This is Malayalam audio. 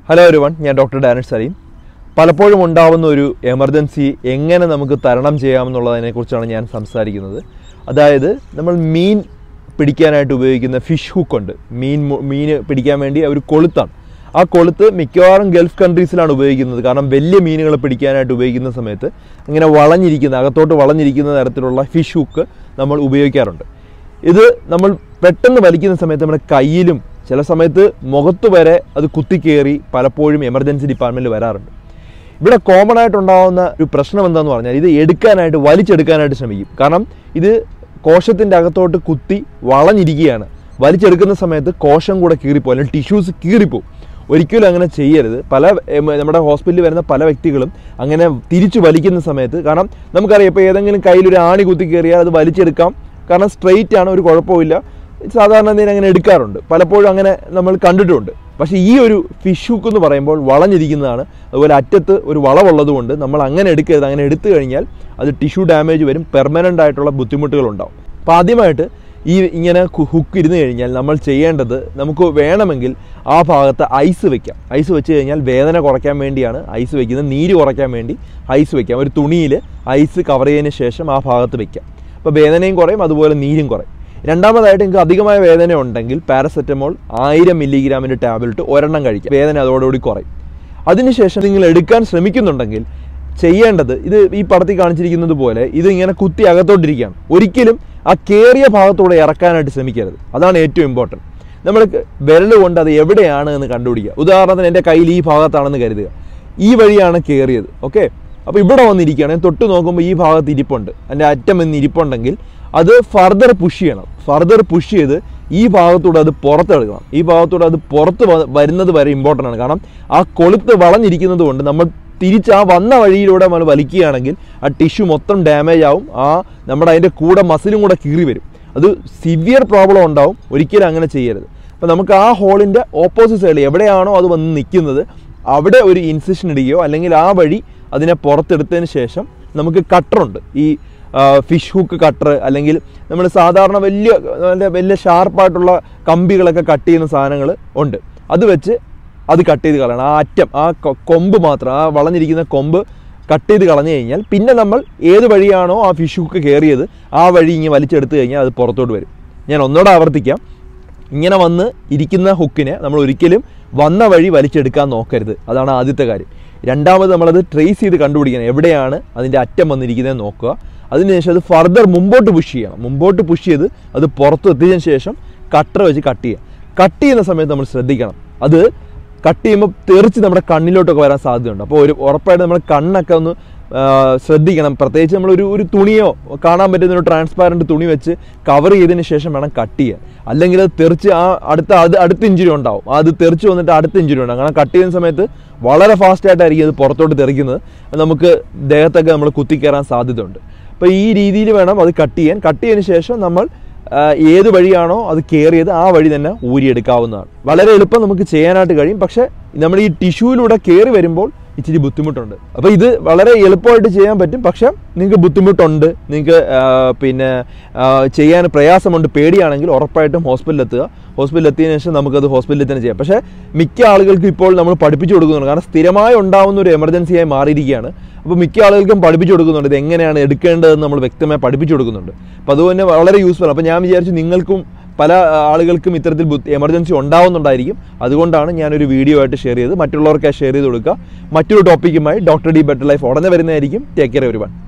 ഹലോ എവരിവൺ, ഞാൻ ഡോക്ടർ ഡാനിഷ് സലീം. പലപ്പോഴും ഉണ്ടാവുന്ന ഒരു എമർജൻസി എങ്ങനെ നമുക്ക് തരണം ചെയ്യാമെന്നുള്ളതിനെക്കുറിച്ചാണ് ഞാൻ സംസാരിക്കുന്നത്. അതായത് നമ്മൾ മീൻ പിടിക്കാനായിട്ട് ഉപയോഗിക്കുന്ന ഫിഷ് ഹുക്കുണ്ട്. മീൻ പിടിക്കാൻ വേണ്ടി ഒരു കൊളുത്താണ്. ആ കൊളുത്ത് മിക്കവാറും ഗൾഫ് കൺട്രീസിലാണ് ഉപയോഗിക്കുന്നത്. കാരണം വലിയ മീനുകൾ പിടിക്കാനായിട്ട് ഉപയോഗിക്കുന്ന സമയത്ത് ഇങ്ങനെ അകത്തോട്ട് വളഞ്ഞിരിക്കുന്ന തരത്തിലുള്ള ഫിഷ് ഹുക്ക് നമ്മൾ ഉപയോഗിക്കാറുണ്ട്. ഇത് നമ്മൾ പെട്ടെന്ന് വലിക്കുന്ന സമയത്ത് നമ്മുടെ കയ്യിലും ചില സമയത്ത് മുഖത്ത് വരെ അത് കുത്തിക്കയറി പലപ്പോഴും എമർജൻസി ഡിപ്പാർട്ട്മെൻറ്റിൽ വരാറുണ്ട്. ഇവിടെ കോമൺ ആയിട്ടുണ്ടാകുന്ന ഒരു പ്രശ്നം എന്താണെന്ന് പറഞ്ഞാൽ ഇത് വലിച്ചെടുക്കാനായിട്ട് ശ്രമിക്കും. കാരണം ഇത് കോശത്തിൻ്റെ അകത്തോട്ട് കുത്തി വളഞ്ഞിരിക്കുകയാണ്. വലിച്ചെടുക്കുന്ന സമയത്ത് കോശം കൂടെ കീറിപ്പോകും, അല്ലെങ്കിൽ ടിഷ്യൂസ് കീറിപ്പോകും. ഒരിക്കലും അങ്ങനെ ചെയ്യരുത്. നമ്മുടെ ഹോസ്പിറ്റലിൽ വരുന്ന പല വ്യക്തികളും അങ്ങനെ തിരിച്ചു വലിക്കുന്ന സമയത്ത്, കാരണം നമുക്കറിയാം ഇപ്പോൾ ഏതെങ്കിലും കയ്യിലൊരു ആണി കുത്തി കയറിയാൽ അത് വലിച്ചെടുക്കാം. കാരണം സ്ട്രെയിറ്റ് ആണ്, ഒരു കുഴപ്പമില്ല. സാധാരണ എന്തെങ്കിലും അങ്ങനെ എടുക്കാറുണ്ട്, പലപ്പോഴും അങ്ങനെ നമ്മൾ കണ്ടിട്ടുണ്ട്. പക്ഷേ ഈ ഒരു ഫിഷ് ഹുക്ക് എന്ന് പറയുമ്പോൾ വളഞ്ഞിരിക്കുന്നതാണ്. അതുപോലെ അറ്റത്ത് ഒരു വളവുള്ളത് കൊണ്ട് നമ്മൾ അങ്ങനെ എടുക്കരുത്. അങ്ങനെ എടുത്തു കഴിഞ്ഞാൽ അത് ടിഷ്യൂ ഡാമേജ് വരും, പെർമനൻ്റ് ആയിട്ടുള്ള ബുദ്ധിമുട്ടുകളുണ്ടാവും. അപ്പോൾ ആദ്യമായിട്ട് ഇങ്ങനെ ഹുക്ക് ഇരുന്ന് കഴിഞ്ഞാൽ നമ്മൾ ചെയ്യേണ്ടത്, നമുക്ക് വേണമെങ്കിൽ ആ ഭാഗത്ത് ഐസ് വെക്കാം. ഐസ് വെച്ച് കഴിഞ്ഞാൽ വേദന കുറയ്ക്കാൻ വേണ്ടിയാണ് ഐസ് വെക്കുന്നത്. നീര് കുറയ്ക്കാൻ വേണ്ടി ഐസ് വെക്കാം. ഒരു തുണിയിൽ ഐസ് കവർ ചെയ്തതിന് ശേഷം ആ ഭാഗത്ത് വെക്കാം. അപ്പോൾ വേദനയും കുറയും, അതുപോലെ നീരും കുറയും. രണ്ടാമതായിട്ട് നിങ്ങൾക്ക് അധികമായ വേദന ഉണ്ടെങ്കിൽ പാരസെറ്റമോൾ 1000 മില്ലിഗ്രാമിൻ്റെ ടാബ്ലറ്റ് ഒരെണ്ണം കഴിക്കുക. വേദന അതോടുകൂടി കുറയും. അതിനുശേഷം നിങ്ങൾ എടുക്കാൻ ശ്രമിക്കുന്നുണ്ടെങ്കിൽ ചെയ്യേണ്ടത്, ഇത് ഈ പടത്തിൽ കാണിച്ചിരിക്കുന്നത് പോലെ ഇതിങ്ങനെ കുത്തി അകത്തോട്ടിരിക്കുകയാണ്. ഒരിക്കലും ആ കയറിയ ഭാഗത്തൂടെ ഇറക്കാനായിട്ട് ശ്രമിക്കരുത്. അതാണ് ഏറ്റവും ഇമ്പോർട്ടൻറ്റ്. നമ്മൾ വിരൽ കൊണ്ട് അത് എവിടെയാണ് എന്ന് കണ്ടുപിടിക്കുക. ഉദാഹരണത്തിന് എൻ്റെ കയ്യിൽ ഈ ഭാഗത്താണെന്ന് കരുതുക, ഈ വഴിയാണ് കയറിയത്. ഓക്കെ, അപ്പോൾ ഇവിടെ വന്നിരിക്കുകയാണ്. തൊട്ട് നോക്കുമ്പോൾ ഈ ഭാഗത്ത് ഇരിപ്പുണ്ട്, അതിൻ്റെ അറ്റം എന്ന് ഇരിപ്പുണ്ടെങ്കിൽ അത് ഫർദർ പുഷ് ചെയ്യണം. ഫർദർ പുഷ് ചെയ്ത് ഈ ഭാഗത്തൂടെ അത് പുറത്തെടുക്കണം. ഈ ഭാഗത്തൂടെ അത് പുറത്ത് വരുന്നത് വരെ ഇമ്പോർട്ടൻ്റ് ആണ്. കാരണം ആ കൊളുത്ത് വളഞ്ഞിരിക്കുന്നത് കൊണ്ട് നമ്മൾ തിരിച്ച് ആ വന്ന വഴിയിലൂടെ നമ്മൾ വലിക്കുകയാണെങ്കിൽ ആ ടിഷ്യൂ മൊത്തം ഡാമേജ് ആവും. നമ്മുടെ അതിൻ്റെ കൂടെ മസിലും കൂടെ കീറി വരും. അത് സിവിയർ പ്രോബ്ലം ഉണ്ടാവും. ഒരിക്കലും അങ്ങനെ ചെയ്യരുത്. അപ്പോൾ നമുക്ക് ആ ഹോളിൻ്റെ ഓപ്പോസിറ്റ് സൈഡിൽ എവിടെയാണോ അത് വന്ന് നിൽക്കുന്നത് അവിടെ ഒരു ഇൻസിഷൻ ഇടുകയോ അല്ലെങ്കിൽ ആ വഴി അതിനെ പുറത്തെടുത്തതിന് ശേഷം നമുക്ക് കട്ടറുണ്ട്. ഈ ഫിഷ് ഹുക്ക് കട്ടർ, അല്ലെങ്കിൽ നമ്മൾ സാധാരണ വലിയ ഷാർപ്പായിട്ടുള്ള കമ്പികളൊക്കെ കട്ട് ചെയ്യുന്ന സാധനങ്ങൾ ഉണ്ട്. അത് വെച്ച് അത് കട്ട് ചെയ്ത് കളയണം. ആ അറ്റം, ആ കൊമ്പ് മാത്രം, ആ വളഞ്ഞിരിക്കുന്ന കൊമ്പ് കട്ട് ചെയ്ത് കളഞ്ഞു കഴിഞ്ഞാൽ പിന്നെ നമ്മൾ ഏത് വഴിയാണോ ആ ഫിഷ് ഹുക്ക് കയറിയത് ആ വഴി ഇങ്ങനെ വലിച്ചെടുത്ത് കഴിഞ്ഞാൽ അത് പുറത്തോട്ട് വരും. ഞാൻ ഒന്നുകൂടെ ആവർത്തിക്കാം, ഇങ്ങനെ വന്ന് ഇരിക്കുന്ന ഹുക്കിനെ നമ്മൾ ഒരിക്കലും വന്ന വഴി വലിച്ചെടുക്കാൻ നോക്കരുത്. അതാണ് ആദ്യത്തെ കാര്യം. രണ്ടാമത് നമ്മളത് ട്രേസ് ചെയ്ത് കണ്ടുപിടിക്കണം, എവിടെയാണ് അതിൻ്റെ അറ്റം വന്നിരിക്കുന്നത് നോക്കുക. അതിനുശേഷം അത് ഫർദർ മുമ്പോട്ട് പുഷ് ചെയ്യണം. മുമ്പോട്ട് പുഷ് ചെയ്ത് അത് പുറത്ത് എത്തിയതിന് ശേഷം കട്ടർ വെച്ച് കട്ട് ചെയ്യുക. കട്ട് ചെയ്യുന്ന സമയത്ത് നമ്മൾ ശ്രദ്ധിക്കണം, അത് കട്ട് ചെയ്യുമ്പോൾ തെറിച്ച് നമ്മുടെ കണ്ണിലോട്ടൊക്കെ വരാൻ സാധ്യതയുണ്ട്. അപ്പോൾ ഉറപ്പായിട്ട് നമ്മൾ കണ്ണൊക്കെ ഒന്ന് ശ്രദ്ധിക്കണം. പ്രത്യേകിച്ച് നമ്മൾ ഒരു തുണിയോ കാണാൻ പറ്റുന്ന ഒരു ട്രാൻസ്പാരൻറ്റ് തുണി വെച്ച് കവർ ചെയ്തതിന് ശേഷം വേണം കട്ട് ചെയ്യാൻ. അല്ലെങ്കിൽ അത് തെറിച്ച് അടുത്ത ഇഞ്ചുറി ഉണ്ടാവും. അത് തെറിച്ച് വന്നിട്ട് അടുത്ത ഇഞ്ചുറി ഉണ്ടാകും. കാരണം കട്ട് ചെയ്യുന്ന സമയത്ത് വളരെ ഫാസ്റ്റായിട്ടായിരിക്കും അത് പുറത്തോട്ട് തെറിക്കുന്നത്. നമുക്ക് ദേഹത്തൊക്കെ നമ്മൾ കുത്തിക്കയറാൻ സാധ്യതയുണ്ട്. അപ്പോൾ ഈ രീതിയിൽ വേണം അത് കട്ട് ചെയ്യാൻ. കട്ട് ചെയ്തതിന് ശേഷം നമ്മൾ ഏത് വഴിയാണോ അത് കയറിയത് ആ വഴി തന്നെ ഊരിയെടുക്കാവുന്നതാണ്. വളരെ എളുപ്പം നമുക്ക് ചെയ്യാനായിട്ട് കഴിയും. പക്ഷേ നമ്മൾ ഈ ടിഷ്യൂവിലൂടെ കയറി വരുമ്പോൾ ഇച്ചിരി ബുദ്ധിമുട്ടുണ്ട്. അപ്പോൾ ഇത് വളരെ എളുപ്പമായിട്ട് ചെയ്യാൻ പറ്റും. പക്ഷേ നിങ്ങൾക്ക് ബുദ്ധിമുട്ടുണ്ട്, നിങ്ങൾക്ക് ചെയ്യാൻ പ്രയാസമുണ്ട്, പേടിയാണെങ്കിൽ ഉറപ്പായിട്ടും ഹോസ്പിറ്റലിലെത്തുക. ഹോസ്പിറ്റലിലെത്തിയതിനു ശേഷം നമുക്കത് ഹോസ്പിറ്റലിൽ തന്നെ ചെയ്യാം. പക്ഷേ മിക്ക ആളുകൾക്കും ഇപ്പോൾ നമ്മൾ പഠിപ്പിച്ചു കൊടുക്കുന്നുണ്ട്. കാരണം സ്ഥിരമായി ഉണ്ടാകുന്ന ഒരു എമർജൻസിയായി മാറിയിരിക്കുകയാണ്. അപ്പോൾ മിക്ക ആളുകൾക്കും പഠിപ്പിച്ചു കൊടുക്കുന്നുണ്ട്, ഇത് എങ്ങനെയാണ് എടുക്കേണ്ടതെന്ന് നമ്മൾ വ്യക്തമായി പഠിപ്പിച്ചു കൊടുക്കുന്നുണ്ട്. അപ്പോൾ അതുതന്നെ വളരെ യൂസ്ഫുൾ. അപ്പോൾ ഞാൻ വിചാരിച്ചു നിങ്ങൾക്കും പല ആളുകൾക്കും ഇത്തരത്തിൽ എമർജൻസി ഉണ്ടാവുന്നുണ്ടായിരിക്കും. അതുകൊണ്ടാണ് ഞാനൊരു വീഡിയോ ആയിട്ട് ഷെയർ ചെയ്ത് മറ്റുള്ളവർക്കായി ഷെയർ ചെയ്ത് കൊടുക്കുക. മറ്റൊരു ടോപ്പിക്കുമായി ഡോക്ടർ ഡി ബെറ്റർ ലൈഫ് ഉടനെ വരുന്നതായിരിക്കും. Take care everyone.